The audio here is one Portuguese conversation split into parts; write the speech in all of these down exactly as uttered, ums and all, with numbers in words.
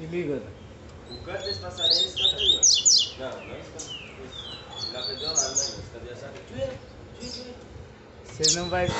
liga. O canto desse passarinho, esse canta aí, ó. Não, não é esse canto. Esse. Ele aprendeu lá, né? Esse cadê a saca? Tchê, tchê, tchê. Você não vai...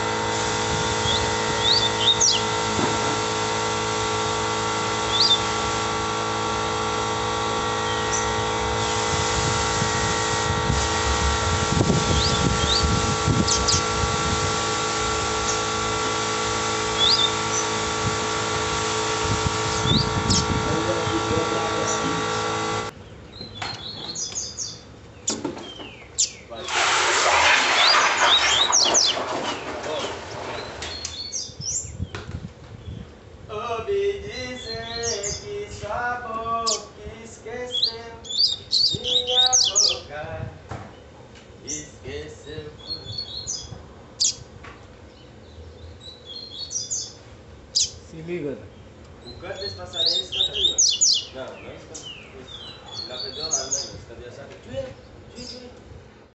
Ouvi dizer que sua boca esqueceu, minha boca esqueceu. Se liga. O canto desse passarinho, esse canta aí, ó. Não, não é esse canto. Esse. Ele aprendeu lá, né? Esse cadê a saca? Tchê, tchê, tchê.